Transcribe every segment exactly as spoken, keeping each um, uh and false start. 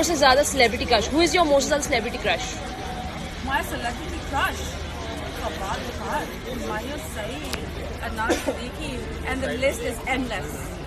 most ज़्यादा celebrity crush? Who is your most ज़्यादा celebrity crush? My celebrity crush. Fawad Khan, Humayun Saeed, Adnan Siddiqui, and the list is endless.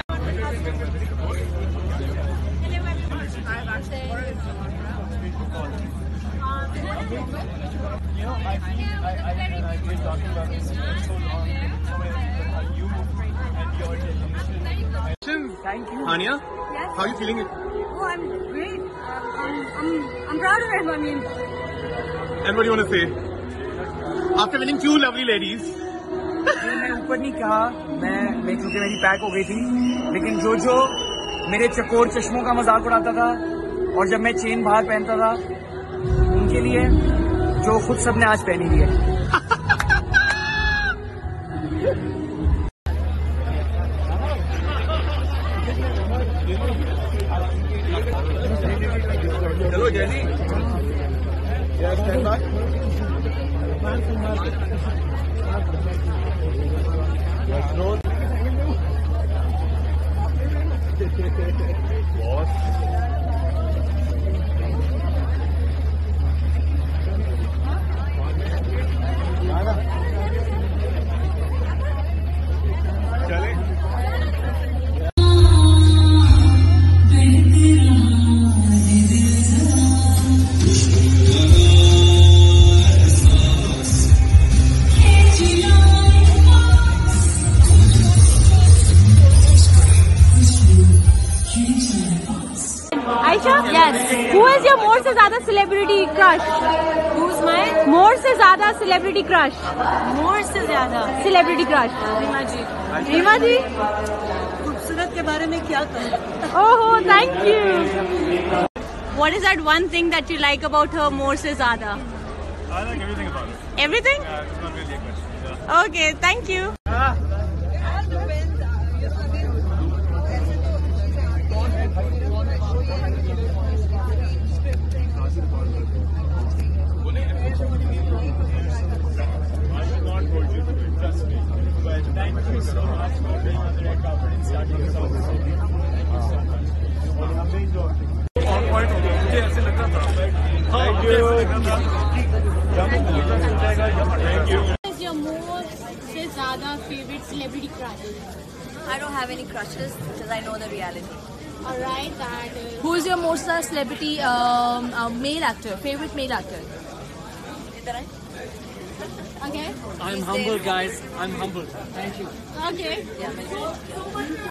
You know, I think I, I, I, I was talking about this for so long. So many people are you and your generation. Thank you. Hania, Yes. how are you feeling it? Oh, I'm great. Um, I'm, I'm, I'm proud of him. I mean, And what do you want to say? After winning two lovely ladies. मैं ऊपर नहीं कहा, मैं मैं क्योंकि मेरी pack हो गई थी, लेकिन जो जो मेरे चकोर चश्मों का मजाक उड़ाता था और जब मैं चेन बाहर पहनता था, उनके लिए जो खुद सबने आज पहनी हुई है. Hello, Jenny. Yes, stand by. Yes, roll. Boss. चले. Aisha? Yes. Who is your more से ज़्यादा celebrity crush? who's my More से ज़्यादा celebrity crush? more से ज्यादा? Celebrity crush? रीमा जी. रीमा जी? खूबसूरत के बारे में क्या कहूँ? Oh, thank you. What is that one thing that you like about her more से ज़्यादा? I like everything about it. Everything? Yeah, it's not really a question. Yeah. Okay, thank you. मुझे ऐसे लग रहा था. Thank you. Thank you. What is your more से ज़्यादा favorite celebrity crush? I don't have any crushes because I know the reality. Alright, that is... Who is your most uh, celebrity um, uh, male actor? Favorite male actor? इधर आए. Okay. I'm humble, guys. I'm humble. Thank you. Okay. Yeah,